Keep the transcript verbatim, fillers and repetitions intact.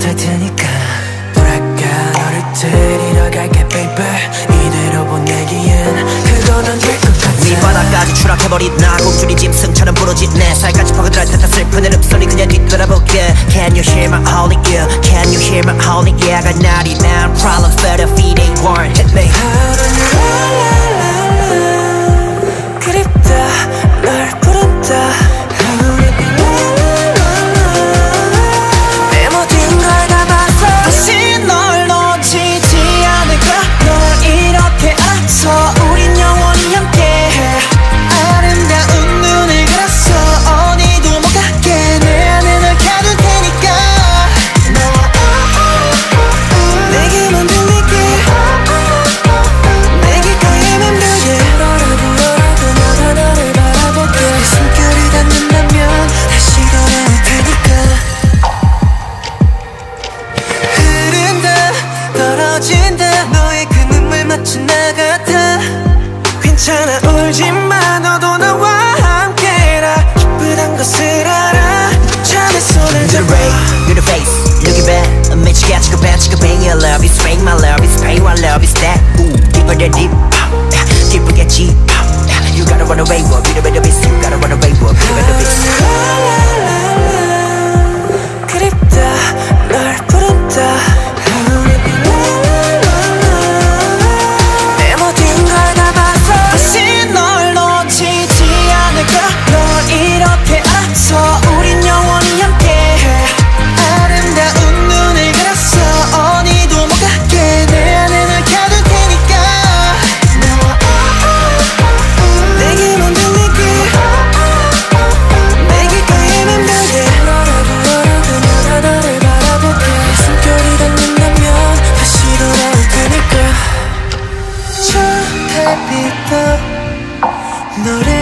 못할 테니까 뭐랄까 너를 데리러 갈게 baby 이대로 보내기엔 그건 안 될 것 같아 밑바닥까지 추락해버린 나 곡줄이 짐승처럼 부러진 내 살까지 파고들어 탔다 슬픈 내 릅소리 그냥 뒤돌아볼게 Can you hear my holy yeah Can you hear my holy yeah 가 날이 난 problems but if it ain't one hit me 그립다 널 부른다 내 모든 걸 담아서 다시 널 놓치지 않을까 널 이렇게 알아서 우린 영원히 함께해 아름다운 눈을 그렸어 어디도 못 가게 내 안에 널 가둘 테니까 내게만 들리게 내 귓가에 맴돌게 불어라 불어라도 너가 너를 바라볼게 내 숨결이 닿는다면 다시 돌아올 테니까 흐른다 떨어진다 너의 그 눈물 마치 나 같아 괜찮아 울지마 너도 나와 함께라 기쁘단 것을 알아 잠의 손을 To the rain, to the face, look at that 미치게 지금 배 지금 pain your love is pain my love is pain my love is that ooh deeper than deep 기쁘겠지 You gotta run away with me, better be you gotta run away with me, better be 그립다 널 부른다 내 모든 걸 담아서 다시 널 놓치지 않을까 널 이렇게 알아서 우린 영원히 함께해 아름다운 눈을 그렸어 어디도 못 가게 내 안에 널 가둘 테니까 내게만 들리게 내 귓가에 맴돌게 불어라 불어라도 너가 너를 바라볼게 내 숨결이 닿는다면 다시 돌아올 테니까 저 달빛도 너를